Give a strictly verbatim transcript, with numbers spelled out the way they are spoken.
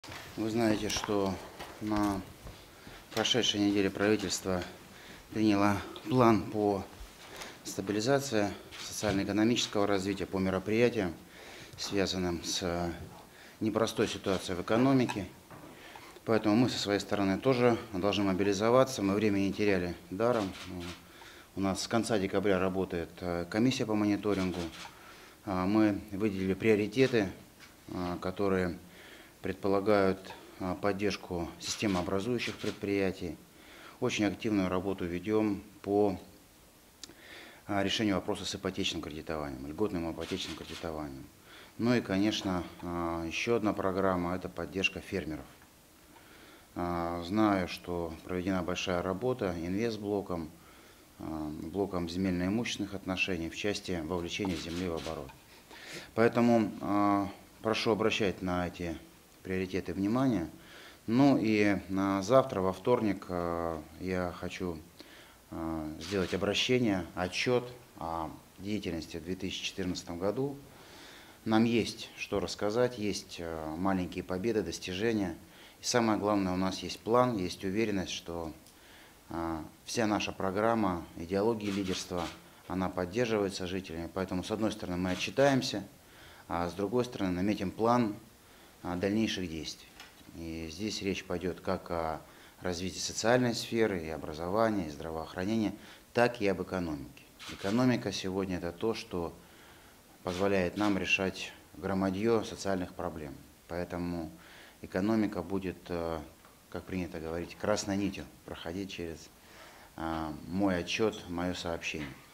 Вы знаете, что на прошедшей неделе правительство приняло план по стабилизации социально-экономического развития, по мероприятиям, связанным с непростой ситуацией в экономике. Поэтому мы со своей стороны тоже должны мобилизоваться. Мы время не теряли даром. У нас с конца декабря работает комиссия по мониторингу. Мы выделили приоритеты, которые предполагают поддержку системообразующих предприятий. Очень активную работу ведем по решению вопроса с ипотечным кредитованием, льготным ипотечным кредитованием. Ну и, конечно, еще одна программа – это поддержка фермеров. Знаю, что проведена большая работа инвестблоком, блоком земельно-имущественных отношений в части вовлечения земли в оборот. Поэтому прошу обращать на эти приоритеты внимания. Ну и на завтра, во вторник, я хочу сделать обращение, отчет о деятельности в две тысячи четырнадцатом году. Нам есть что рассказать, есть маленькие победы, достижения. И самое главное, у нас есть план, есть уверенность, что вся наша программа идеологии лидерства, она поддерживается жителями. Поэтому, с одной стороны, мы отчитаемся, а с другой стороны, наметим план дальнейших действий. И здесь речь пойдет как о развитии социальной сферы, и образования, и здравоохранения, так и об экономике. Экономика сегодня – это то, что позволяет нам решать громадье социальных проблем. Поэтому экономика будет, как принято говорить, красной нитью проходить через мой отчет, мое сообщение.